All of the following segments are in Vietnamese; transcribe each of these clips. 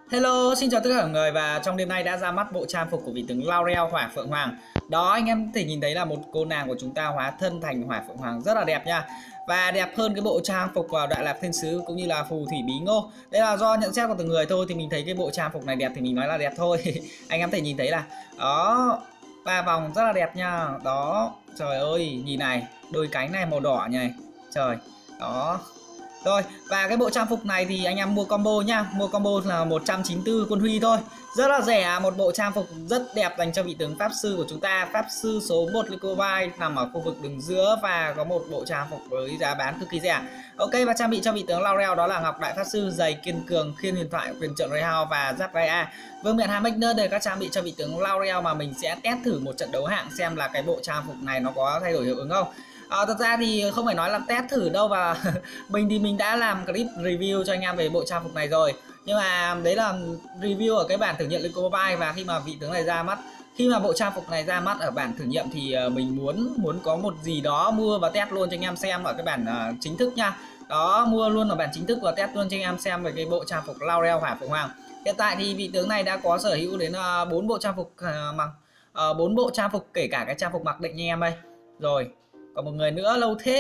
Hello, xin chào tất cả mọi người và trong đêm nay đã ra mắt bộ trang phục của vị tướng Laurel Hỏa Phượng Hoàng. Đó, anh em có thể nhìn thấy là một cô nàng của chúng ta hóa thân thành Hỏa Phượng Hoàng rất là đẹp nha. Và đẹp hơn cái bộ trang phục của Đại Lạc Thiên Sứ cũng như là phù thủy Bí Ngô. Đây là do nhận xét của từng người thôi, thì mình thấy cái bộ trang phục này đẹp thì mình nói là đẹp thôi. Anh em có thể nhìn thấy là đó, ba vòng rất là đẹp nha. Đó, trời ơi, nhìn này, đôi cánh này màu đỏ này. Trời, đó. Rồi, và cái bộ trang phục này thì anh em mua combo nhá. Mua combo là 194 quân huy thôi. Rất là rẻ, một bộ trang phục rất đẹp dành cho vị tướng Pháp Sư của chúng ta. Pháp Sư số 1 Lycovine nằm ở khu vực đường giữa và có một bộ trang phục với giá bán cực kỳ rẻ. Ok, và trang bị cho vị tướng Laurel đó là Ngọc Đại Pháp Sư, giày kiên cường, khiên huyền thoại, quyền trượng Greyhound và giáp Raya. Vương miện Hàm Magnet để các trang bị cho vị tướng Laurel mà mình sẽ test thử một trận đấu hạng xem là cái bộ trang phục này nó có thay đổi hiệu ứng không. Thật ra thì không phải nói là test thử đâu, và mình đã làm clip review cho anh em về bộ trang phục này rồi, nhưng mà đấy là review ở cái bản thử nghiệm Lycovine. Và khi mà vị tướng này ra mắt, khi mà bộ trang phục này ra mắt ở bản thử nghiệm thì mình muốn có một gì đó mua và test luôn cho anh em xem ở cái bản chính thức nha. Đó, mua luôn ở bản chính thức và test luôn cho anh em xem về cái bộ trang phục Laurel Hỏa Phượng Hoàng. Hiện tại thì vị tướng này đã có sở hữu đến 4 bộ trang phục mặc, 4 bộ trang phục kể cả cái trang phục mặc định nha em ơi. Rồi, còn một người nữa lâu thế.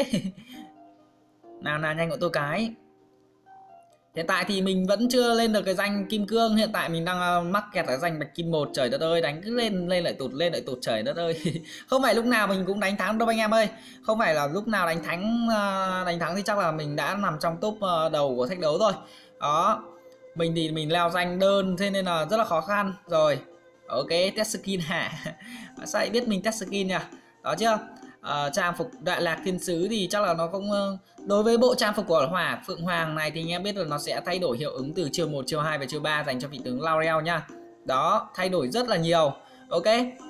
Nào nhanh của tôi cái. Hiện tại thì mình vẫn chưa lên được cái danh kim cương. Hiện tại mình đang mắc kẹt ở danh bạch kim 1. Trời đất ơi, đánh cứ lên lại tụt, lên lại tụt, trời đất ơi. Không phải lúc nào mình cũng đánh thắng đâu anh em ơi. Không phải là lúc nào đánh thắng thì chắc là mình đã nằm trong top đầu của thách đấu rồi. Đó, mình thì mình leo danh đơn, thế nên là rất là khó khăn. Rồi, ok, test skin hả? Sao lại biết mình test skin nhỉ? Đó chưa? Trang phục Đại Lạc Thiên Sứ thì chắc là nó cũng đối với bộ trang phục của Hỏa Phượng Hoàng này thì anh em biết là nó sẽ thay đổi hiệu ứng từ chiêu 1, chiêu 2 và chiêu 3 dành cho vị tướng Laurel nha. Đó, thay đổi rất là nhiều. Ok.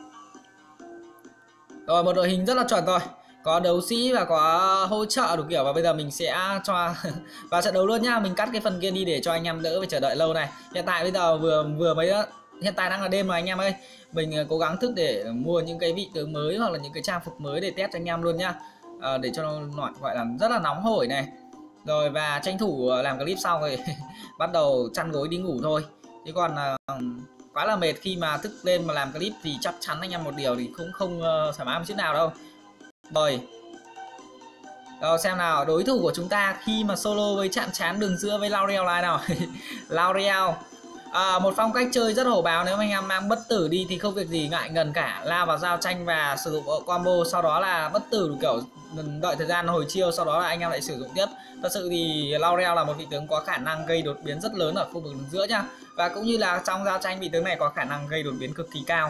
Rồi, một đội hình rất là chuẩn rồi. Có đấu sĩ và có hỗ trợ đủ kiểu, và bây giờ mình sẽ cho vào trận đấu luôn nhá. Mình cắt cái phần kia đi để cho anh em đỡ phải chờ đợi lâu này. Hiện tại bây giờ vừa mới hiện tại đang là đêm rồi anh em ơi. Mình cố gắng thức để mua những cái vị tướng mới hoặc là những cái trang phục mới để test cho anh em luôn nhá. Để cho nó gọi là rất là nóng hổi này. Rồi, và tranh thủ làm clip xong rồi bắt đầu chăn gối đi ngủ thôi. Chứ còn quá là mệt khi mà thức lên mà làm clip thì chắc chắn anh em một điều thì cũng không thoải mái một chút nào đâu. Rồi, xem nào đối thủ của chúng ta khi mà solo với chạm trán đường giữa với Laurel này nào. Laurel một phong cách chơi rất hổ báo. Nếu anh em mang bất tử đi thì không việc gì ngại ngần cả, lao vào giao tranh và sử dụng combo, sau đó là bất tử kiểu đợi thời gian hồi chiêu, sau đó là anh em lại sử dụng tiếp. Thật sự thì Laurel là một vị tướng có khả năng gây đột biến rất lớn ở khu vực đường giữa nha, và cũng như là trong giao tranh vị tướng này có khả năng gây đột biến cực kỳ cao.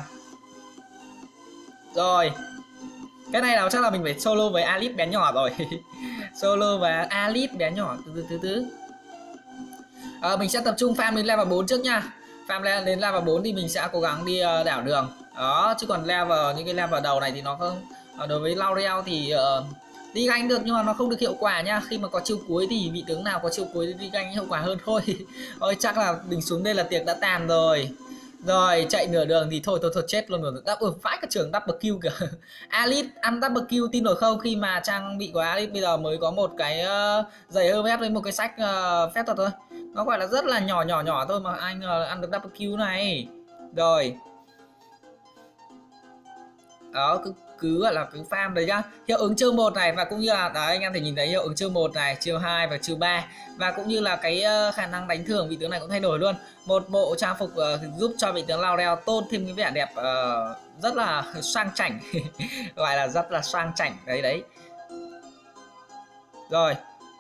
Rồi, cái này nào chắc là mình phải solo với Alice bé nhỏ rồi. Solo và Alice bé nhỏ từ. Mình sẽ tập trung farm đến level 4 trước nha. Farm đến level 4 thì mình sẽ cố gắng đi đảo đường. Đó, chứ còn những cái level đầu này thì nó không, đối với Laurel thì đi gánh được nhưng mà nó không được hiệu quả nha. Khi mà có chiêu cuối thì vị tướng nào có chiêu cuối đi gánh hiệu quả hơn thôi. Ôi, chắc là mình xuống đây là tiệc đã tàn rồi. Rồi, chạy nửa đường thì thôi chết luôn rồi. Vãi cả trường double kill kìa. Alice ăn double kill tin nổi không, khi mà trang bị của Alice bây giờ mới có một cái giày Hermes với một cái sách phép thuật thôi. Nó gọi là rất là nhỏ thôi mà anh ăn được double kill này. Rồi. Đó, cứ gọi là cứ farm đấy nhá. Hiệu ứng chiêu 1 này, và cũng như là đấy, anh em thể nhìn thấy hiệu ứng chiêu 1 này, chiêu 2 và chiêu 3, và cũng như là cái khả năng đánh thưởng vị tướng này cũng thay đổi luôn. Một bộ trang phục giúp cho vị tướng Laurel tôn thêm cái vẻ đẹp rất là sang chảnh. Gọi là rất là sang chảnh đấy. Rồi,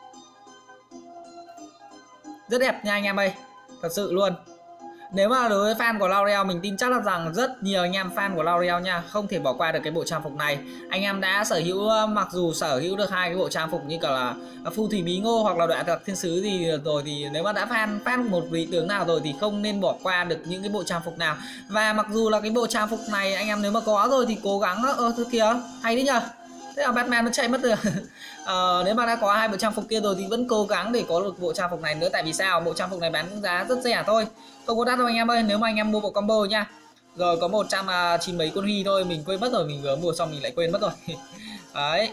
rất đẹp nha anh em ơi, thật sự luôn. Nếu mà đối với fan của Laurel, mình tin chắc là rằng rất nhiều anh em fan của Laurel nha, không thể bỏ qua được cái bộ trang phục này. Anh em đã sở hữu, mặc dù sở hữu được hai cái bộ trang phục như cả là phù thủy Bí Ngô hoặc là Đại Lạc Thiên Sứ thì rồi, thì nếu mà đã fan một vị tướng nào rồi thì không nên bỏ qua được những cái bộ trang phục nào. Và mặc dù là cái bộ trang phục này anh em nếu mà có rồi thì cố gắng thôi kìa, hay đấy nhờ. Thế là Batman nó chạy mất rồi. Nếu mà đã có hai bộ trang phục kia rồi thì vẫn cố gắng để có được bộ trang phục này nữa. Tại vì sao? Bộ trang phục này bán giá rất rẻ thôi, không có đắt đâu anh em ơi, nếu mà anh em mua bộ combo nha. Rồi, có 190 mấy con huy thôi, mình quên mất rồi, mình vừa mua xong mình lại quên mất rồi. Đấy,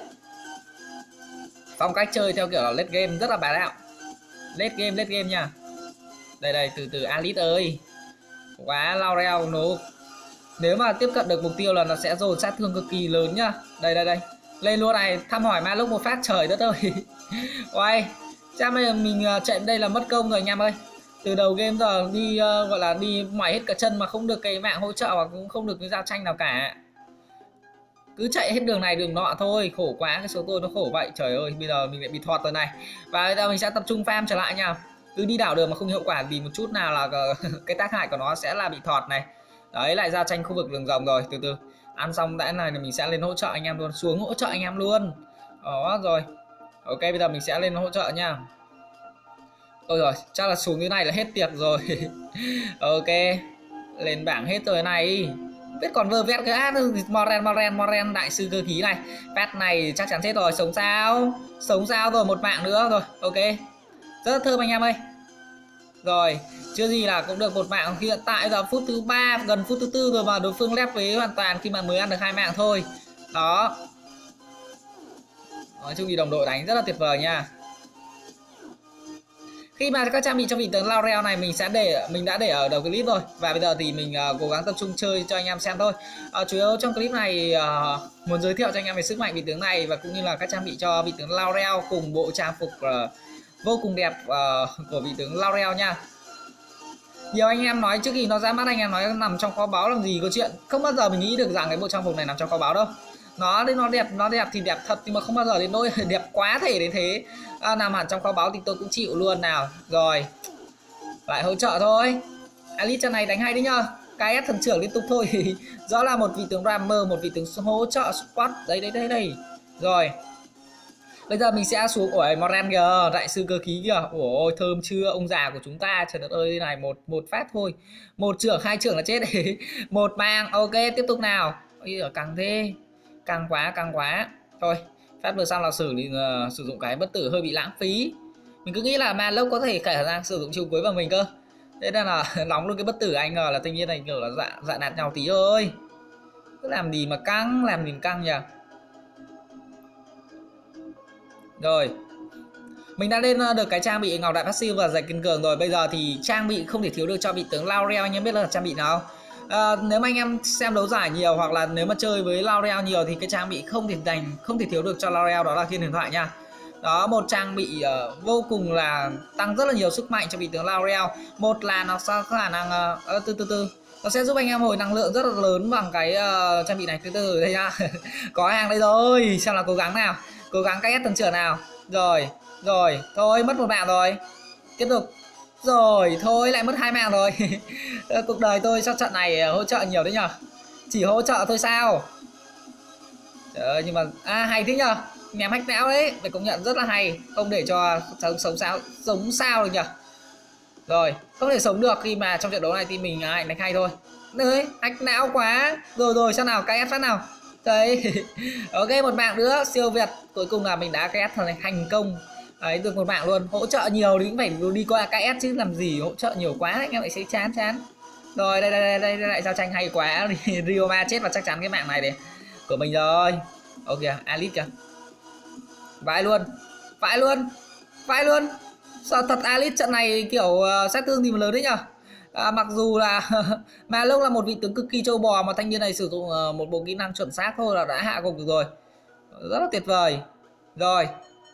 phong cách chơi theo kiểu là late game rất là bá đạo. Late game nha. Đây từ từ Alice ơi. Quá Laurel nó nếu mà tiếp cận được mục tiêu là nó sẽ dồn sát thương cực kỳ lớn nhá. Đây lên luôn này, thăm hỏi ma lúc một phát, trời đất ơi. Ôi cha mình chạy đây là mất công rồi anh em ơi. Từ đầu game giờ đi gọi là đi mỏi hết cả chân mà không được cái mạng hỗ trợ và cũng không được cái giao tranh nào cả. Cứ chạy hết đường này đường nọ thôi, khổ quá, cái số tôi nó khổ vậy. Trời ơi, bây giờ mình lại bị thọt rồi này. Và bây giờ mình sẽ tập trung farm trở lại nha. Cứ đi đảo đường mà không hiệu quả gì một chút nào là cái tác hại của nó sẽ là bị thọt này. Đấy, lại giao tranh khu vực đường rồng rồi. Từ từ ăn xong đã này mình sẽ lên hỗ trợ anh em luôn, xuống hỗ trợ anh em luôn. Đó rồi. Ok, bây giờ mình sẽ lên hỗ trợ nha. Ôi rồi, chắc là xuống cái này là hết tiệc rồi. Ok, lên bảng hết rồi này. Biết còn vơ vét cái Moren đại sư cơ khí này. Phát này chắc chắn chết rồi, sống sao rồi, một mạng nữa rồi. Ok, rất thơm anh em ơi. Rồi, chưa gì là cũng được một mạng. Hiện tại giờ phút thứ 3, gần phút thứ 4 rồi mà đối phương lép với hoàn toàn khi mà mới ăn được 2 mạng thôi. Đó. Nói chung thì đồng đội đánh rất là tuyệt vời nha. Khi mà các trang bị cho vị tướng Laurel này mình đã để ở đầu clip rồi. Và bây giờ thì mình cố gắng tập trung chơi cho anh em xem thôi. Chủ yếu trong clip này muốn giới thiệu cho anh em về sức mạnh vị tướng này và cũng như là các trang bị cho vị tướng Laurel cùng bộ trang phục vô cùng đẹp của vị tướng Laurel nha. Nhiều anh em nói trước khi nó ra mắt, anh em nói nằm trong kho báu làm gì có chuyện. Không bao giờ mình nghĩ được rằng cái bộ trang phục này nằm trong kho báu đâu. Nó đẹp thì đẹp thật, nhưng mà không bao giờ đến nỗi đẹp quá thể đến thế. Nằm hẳn trong kho báu thì tôi cũng chịu luôn nào. Rồi, lại hỗ trợ thôi. Alice trận này đánh hay đấy nhá. KS thần trưởng liên tục thôi. Rõ là một vị tướng Rammer, một vị tướng hỗ trợ support. Đây. Rồi, bây giờ mình sẽ xuống. Ủa, Moren kìa, đại sư cơ khí kìa. Ôi thơm chưa ông già của chúng ta. Trời đất ơi, này một phát thôi. Một trưởng, 2 trưởng là chết. Một mang. Ok, tiếp tục nào. Ôi giời, căng thế. Căng quá. Thôi, phát vừa xong là sử dụng cái bất tử hơi bị lãng phí. Mình cứ nghĩ là ma lốc có thể khả năng sử dụng chiêu cuối vào mình cơ. Thế nên là nóng luôn cái bất tử, anh ngờ là tự nhiên này kiểu là dạ nạt nhau tí ơi. Cứ làm gì mà căng nhỉ. Rồi, mình đã lên được cái trang bị ngọc đại passive và giày kiên cường rồi. Bây giờ thì trang bị không thể thiếu được cho vị tướng Laurel. Anh em biết là trang bị nào? Nếu mà anh em xem đấu giải nhiều hoặc là nếu mà chơi với Laurel nhiều thì cái trang bị không thể thiếu được cho Laurel đó là Thiên Huyền Thoại nha. Đó, một trang bị vô cùng là tăng rất là nhiều sức mạnh cho vị tướng Laurel. Một là nó có khả năng nó sẽ giúp anh em hồi năng lượng rất là lớn bằng cái trang bị này. Từ đây nha. Có hàng đây rồi, xem là cố gắng nào. Cố gắng KS tần trưởng nào. Rồi, thôi mất một mạng rồi. Tiếp tục. Rồi, thôi lại mất 2 mạng rồi. Cuộc đời tôi cho trận này hỗ trợ nhiều đấy nhở. Chỉ hỗ trợ thôi sao. Trời ơi, nhưng mà hay thế nhở. Nhắm hack não đấy, phải công nhận rất là hay. Không để cho sống sao được nhở. Rồi, không thể sống được khi mà trong trận đấu này thì mình đánh hay thôi. Đấy, hack não quá. Rồi, sao nào, KS phát nào. Đấy. Ok, một mạng nữa, siêu việt. Cuối cùng là mình đã KS thành công. Đấy, được một mạng luôn. Hỗ trợ nhiều thì cũng phải đi qua KS chứ làm gì hỗ trợ nhiều quá anh em lại thấy chán. Rồi, đây lại giao tranh hay quá. Ryoma chết và chắc chắn cái mạng này để của mình rồi. Ok, Alice kìa. Vãi luôn. Sao thật Alice trận này kiểu sát thương thì mà lớn đấy nhở. Mặc dù là mà lúc là một vị tướng cực kỳ trâu bò mà thanh niên này sử dụng một bộ kỹ năng chuẩn xác thôi là đã hạ gục được rồi. Rất là tuyệt vời. Rồi,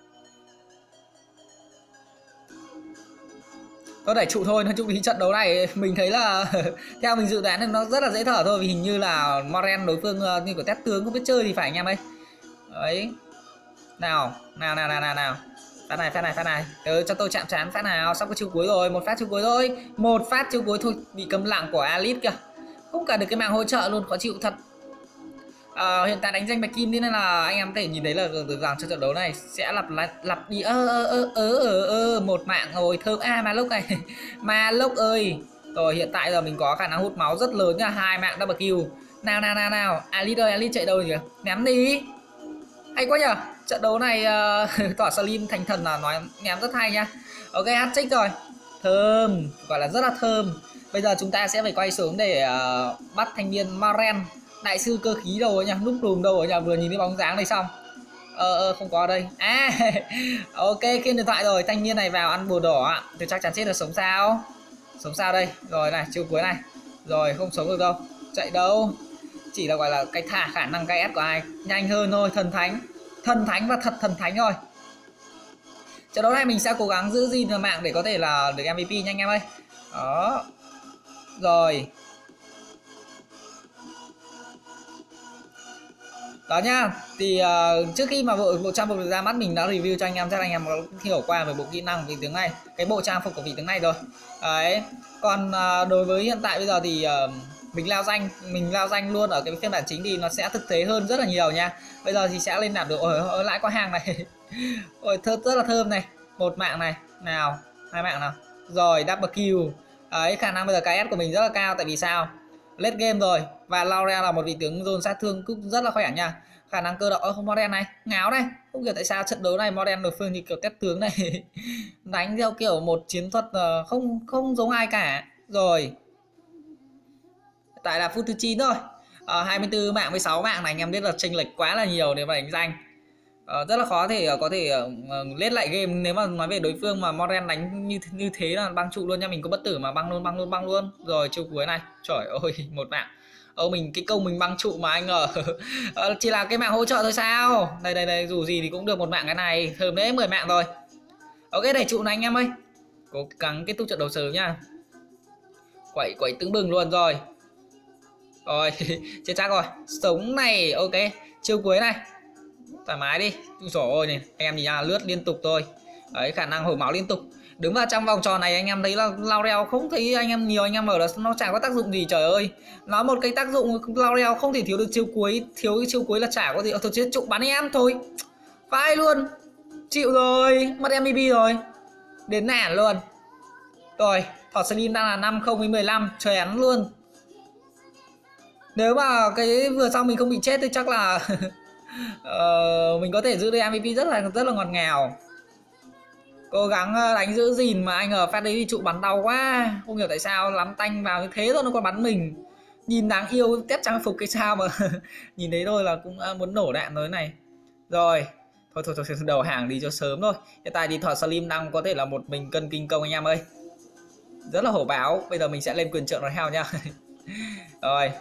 có đẩy trụ thôi. Nói chung thì trận đấu này mình thấy là theo mình dự đoán thì nó rất là dễ thở thôi, vì hình như là Moren đối phương như của test tướng không biết chơi thì phải anh em ơi. Đấy. Nào. Phát này. Cho tôi chạm trán phát nào. Sắp có chiêu cuối rồi, một phát chiêu cuối thôi. Bị cấm lặng của Alice kìa. Không cả được cái mạng hỗ trợ luôn, khó chịu thật. Hiện tại đánh danh bạch kim nên là anh em có thể nhìn thấy là rằng trong trận đấu này sẽ lặp đi một mạng rồi. Thơm Malok này. Malok ơi. Rồi, hiện tại giờ mình có khả năng hút máu rất lớn nha, 2 mạng double kill. Nào. Alice ơi, Alice chạy đâu nhỉ? Ném đi. Hay quá nhở. Trận đấu này tỏa Slim thành thần là nói ném rất hay nha. Ok, hat-trick rồi. Thơm, gọi là rất là thơm. Bây giờ chúng ta sẽ phải quay xuống để bắt thanh niên Moren, đại sư cơ khí đâu rồi nhỉ? Núp lùm đâu rồi nhỉ? Vừa nhìn cái bóng dáng này xong. Không có ở đây. Ok, Kiên điện thoại rồi. Thanh niên này vào ăn bùa đỏ thì chắc chắn chết được sống sao. Sống sao đây? Rồi này, chiêu cuối này. Rồi không sống được đâu. Chạy đâu? Chỉ là gọi là cái khả năng cái S của ai nhanh hơn thôi. Thần thánh và thật thần thánh rồi. Trận đấu này mình sẽ cố gắng giữ gìn mạng để có thể là được MVP nhanh em ơi. Đó. Rồi. Đó nhá. Thì trước khi mà bộ trang phục được ra mắt mình đã review cho anh em, chắc anh em có hiểu qua về bộ kỹ năng vị tướng này, cái bộ trang phục của vị tướng này rồi. Đấy. Còn đối với hiện tại bây giờ thì mình lao danh luôn ở cái phiên bản chính thì nó sẽ thực tế hơn rất là nhiều nha. Bây giờ thì sẽ lên nạp được lại có hàng này. Ôi rất là thơm này. Một mạng này, nào, hai mạng nào. Rồi double kill. Đấy, khả năng bây giờ cái S của mình rất là cao, tại vì sao? Late game rồi, và Laurel là một vị tướng dồn sát thương cũng rất là khỏe nha. Khả năng cơ động không Modern này, ngáo này. Không hiểu tại sao trận đấu này Modern đối phương như kiểu test tướng này. Đánh theo kiểu một chiến thuật không giống ai cả. Rồi. Tại là phút thứ 9 thôi. 24 mạng với 6 mạng này anh em biết là chênh lệch quá là nhiều để mà đánh danh. Rất là khó thể có thể lết lại game nếu mà nói về đối phương mà Moren đánh như thế là băng trụ luôn nha. Mình có bất tử mà băng luôn. Rồi chiêu cuối này, trời ơi, một mạng. Mình cái công mình băng trụ mà anh ngờ chỉ là cái mạng hỗ trợ thôi sao. Đây dù gì thì cũng được một mạng cái này, thơm đấy, 10 mạng rồi. Ok, đẩy trụ này anh em ơi, cố gắng kết thúc trận đấu sớm nha. Quẩy tưng bừng luôn rồi. Rồi chết chắc rồi, sống này. Ok, chiêu cuối này thoải mái đi. Rồi ôi này, anh em nhìn nha, lướt liên tục thôi. Đấy, khả năng hồi máu liên tục. Đứng vào trong vòng tròn này anh em thấy là Laurel không thấy anh em nhiều, anh em ở là nó chả có tác dụng gì, trời ơi. Nó một cái tác dụng Laurel không thể thiếu được chiêu cuối, thiếu cái chiêu cuối là chả có gì. Thôi chết, trụ bắn em thôi. Vai luôn. Chịu rồi, mất MVP rồi. Đến nản luôn. Rồi, Thỏ Slim đang là 50 với 15, trời án luôn. Nếu mà cái vừa xong mình không bị chết thì chắc là mình có thể giữ được MVP rất là ngọt ngào. Cố gắng đánh giữ gìn mà anh ở phát đấy thì trụ bắn đau quá. Không hiểu tại sao lắm tanh vào như thế thôi nó còn bắn mình. Nhìn đáng yêu test trang phục cái sao mà nhìn thấy thôi là cũng muốn nổ đạn rồi này. Rồi thôi đầu hàng đi cho sớm thôi. Hiện tại thì Thỏ Slim đang có thể là một mình cân kinh công anh em ơi. Rất là hổ báo. Bây giờ mình sẽ lên quyền trượng rồi heo nha. Rồi,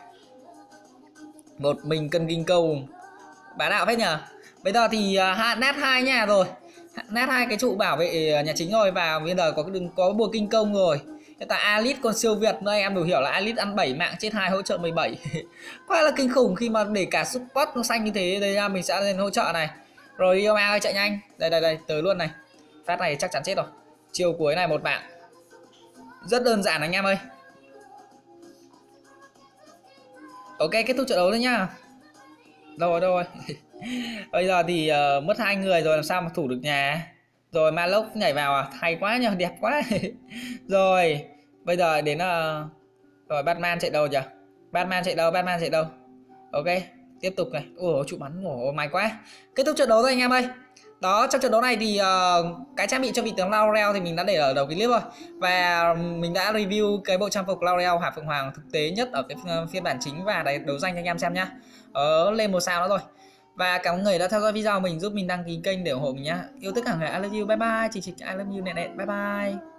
một mình cân kinh công bá đạo phết nhờ. Bây giờ thì nát 2 nha. Rồi nát 2 cái trụ bảo vệ nhà chính rồi. Và bây giờ có bùa kinh công rồi. Hiện tại Alice còn siêu việt nữa, em đủ hiểu là Alice ăn 7 mạng chết 2 hỗ trợ 17. Quá là kinh khủng khi mà để cả support nó xanh như thế. Đây ra mình sẽ lên hỗ trợ này. Rồi Yoma ơi chạy nhanh. Đây tới luôn này. Phát này chắc chắn chết rồi. Chiều cuối này một mạng. Rất đơn giản anh em ơi. Ok, kết thúc trận đấu thôi nhá. Đâu rồi. Bây giờ thì mất 2 người rồi, làm sao mà thủ được nhà. Rồi Malok nhảy vào à, hay quá nhờ, đẹp quá. Rồi bây giờ đến rồi Batman chạy đâu nhỉ? Batman chạy đâu? Ok, tiếp tục này. Ủa trụ bắn, may quá. Kết thúc trận đấu rồi anh em ơi. Đó, trong trận đấu này thì cái trang bị cho vị tướng Laurel thì mình đã để ở đầu clip rồi. Và mình đã review cái bộ trang phục Laurel Hỏa Phượng Hoàng thực tế nhất ở cái phiên bản chính và đấu danh cho anh em xem nhá. Lên 1 sao nữa rồi. Và cảm ơn người đã theo dõi video mình, giúp mình đăng ký kênh để ủng hộ mình nhá. Yêu tất cả người, I love you, bye bye. Chỉ I love you nè, bye bye.